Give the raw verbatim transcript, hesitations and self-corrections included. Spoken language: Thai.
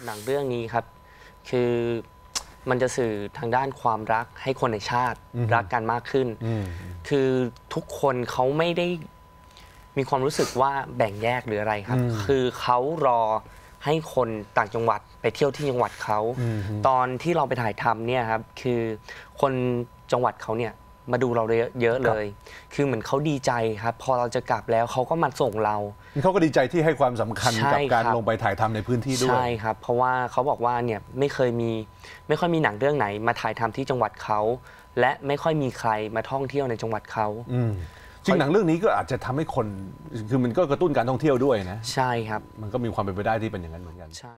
หนังเรื่องนี้ครับคือมันจะสื่อทางด้านความรักให้คนในชาติรักกันมากขึ้นคือทุกคนเขาไม่ได้มีความรู้สึกว่าแบ่งแยกหรืออะไรครับคือเขารอให้คนต่างจังหวัดไปเที่ยวที่จังหวัดเขาตอนที่เราไปถ่ายทำเนี่ยครับคือคนจังหวัดเขาเนี่ยมาดูเราเยอะเลยคือเหมือนเขาดีใจครับพอเราจะกลับแล้วเขาก็มาส่งเราเขาก็ดีใจที่ให้ความสำคัญกับการลงไปถ่ายทำในพื้นที่ด้วยใช่ครับเพราะว่าเขาบอกว่าเนี่ยไม่เคยมีไม่ค่อยมีหนังเรื่องไหนมาถ่ายทำที่จังหวัดเขาและไม่ค่อยมีใครมาท่องเที่ยวในจังหวัดเขาจริงหนังเรื่องนี้ก็อาจจะทำให้คนคือมันก็กระตุ้นการท่องเที่ยวด้วยนะใช่ครับมันก็มีความเป็นไปได้ที่เป็นอย่างนั้นเหมือนกัน